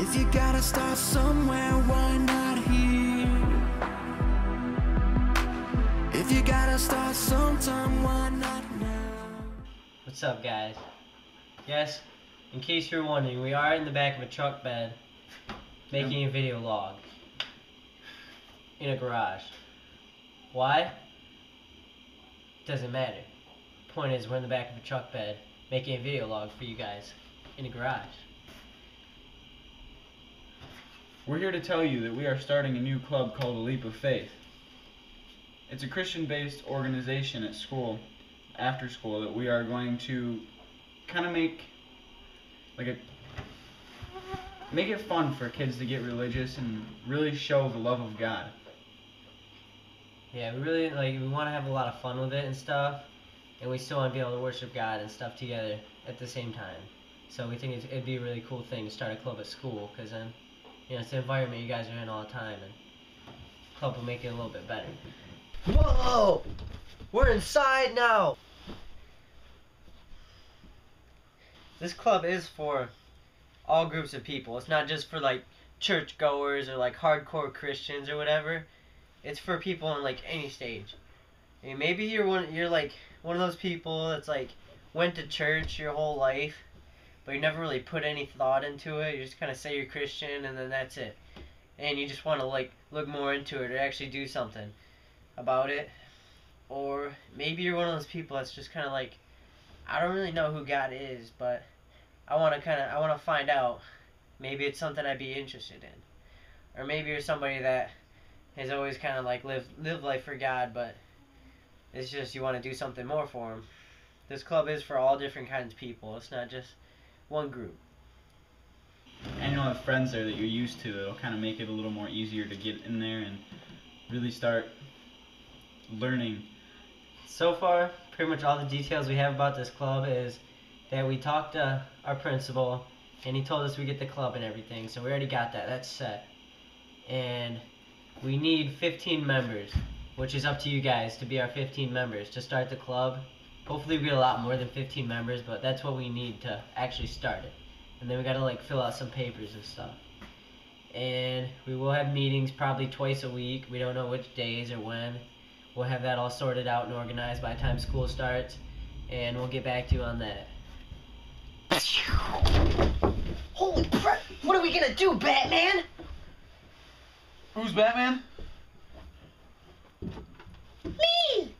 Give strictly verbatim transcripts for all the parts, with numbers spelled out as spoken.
If you gotta start somewhere, why not here? If you gotta start sometime, why not now? What's up, guys? Yes, in case you're wondering, we are in the back of a truck bed making a video log in a garage. Why? Doesn't matter. Point is, we're in the back of a truck bed making a video log for you guys in a garage. We're here to tell you that we are starting a new club called A Leap of Faith. It's a Christian-based organization at school, after school, that we are going to kind of make like a make it fun for kids to get religious and really show the love of God. Yeah, we really like we want to have a lot of fun with it and stuff, and we still want to be able to worship God and stuff together at the same time. So we think it'd be a really cool thing to start a club at school, because then, you know, it's the environment you guys are in all the time, and the club will make it a little bit better. Whoa! We're inside now! This club is for all groups of people. It's not just for like churchgoers or like hardcore Christians or whatever. It's for people in like any stage. I mean, maybe you're one you're like one of those people that's like went to church your whole life, but you never really put any thought into it. You just kind of say you're Christian and then that's it. And you just want to like look more into it or actually do something about it. Or maybe you're one of those people that's just kind of like, I don't really know who God is, but I want to kind of I want to find out. Maybe it's something I'd be interested in. Or maybe you're somebody that has always kind of like lived live life for God, but it's just you want to do something more for Him. This club is for all different kinds of people. It's not just one group. And you'll have friends there that you're used to. It'll kind of make it a little more easier to get in there and really start learning. So far, pretty much all the details we have about this club is that we talked to our principal, and he told us we get the club and everything, so we already got that. That's set. And we need fifteen members, which is up to you guys to be our fifteen members to start the club. Hopefully we get a lot more than fifteen members, but that's what we need to actually start it. And then we gotta like fill out some papers and stuff. And we will have meetings probably twice a week. We don't know which days or when. We'll have that all sorted out and organized by the time school starts, and we'll get back to you on that. Holy crap! What are we gonna do, Batman? Who's Batman? Me!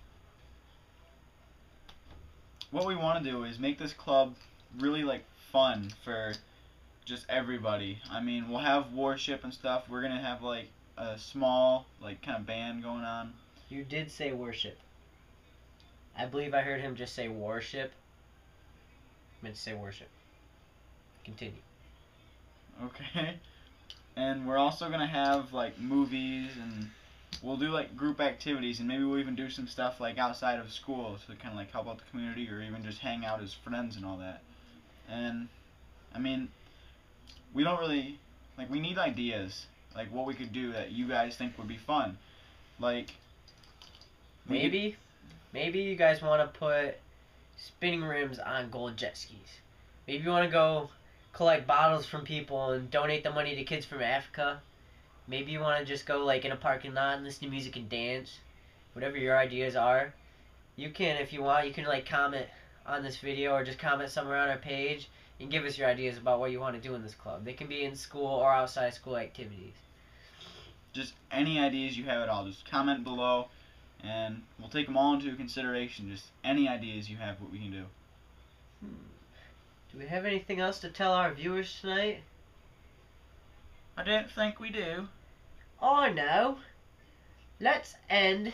What we want to do is make this club really like fun for just everybody. I mean, we'll have worship and stuff. We're gonna have like a small like kind of band going on. You did say worship. I believe I heard him just say worship. I meant to say worship. Continue. Okay. And we're also gonna have like movies, and we'll do like group activities, and maybe we'll even do some stuff like outside of school to kind of like help out the community, or even just hang out as friends and all that. And I mean, we don't really like we need ideas like what we could do that you guys think would be fun. Like maybe maybe you guys want to put spinning rims on gold jet skis. Maybe you want to go collect bottles from people and donate the money to kids from Africa. Maybe you want to just go like in a parking lot and listen to music and dance. Whatever your ideas are, you can, if you want, you can like comment on this video or just comment somewhere on our page and give us your ideas about what you want to do in this club. They can be in school or outside school activities. Just any ideas you have at all, just comment below, and we'll take them all into consideration. Just any ideas you have, what we can do. Hmm. Do we have anything else to tell our viewers tonight? I don't think we do. Oh no. Let's end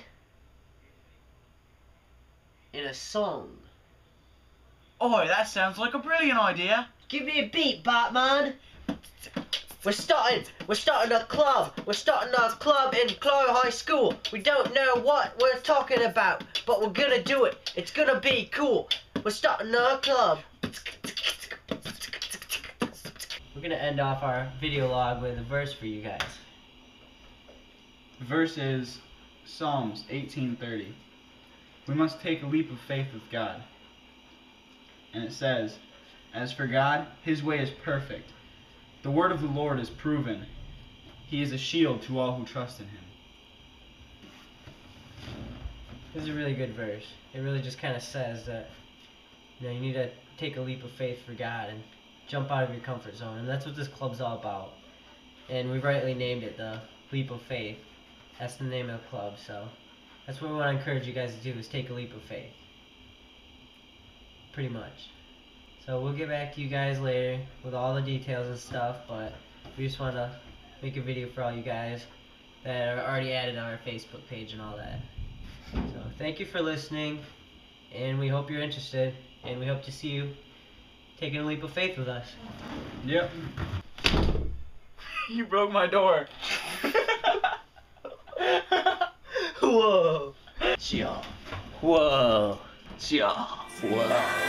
in a song. Oh, that sounds like a brilliant idea. Give me a beat, Batman. We're starting, we're starting a club. We're starting our club in Clara High School. We don't know what we're talking about, but we're gonna do it. It's gonna be cool. We're starting our club. We're gonna end off our video log with a verse for you guys. The verse is Psalms eighteen thirty. We must take a leap of faith with God. And it says, "As for God, His way is perfect. The word of the Lord is proven. He is a shield to all who trust in him. This is a really good verse. It really just kind of says that, you know, you need to take a leap of faith for God and jump out of your comfort zone, and that's what this club's all about. And we rightly named it the Leap of Faith. That's the name of the club, so that's what we want to encourage you guys to do, is take a leap of faith. Pretty much. So we'll get back to you guys later with all the details and stuff, but we just want to make a video for all you guys that are already added on our Facebook page and all that. So thank you for listening, and we hope you're interested, and we hope to see you taking a leap of faith with us. Yep. You broke my door. Whoa. Whoa. Whoa.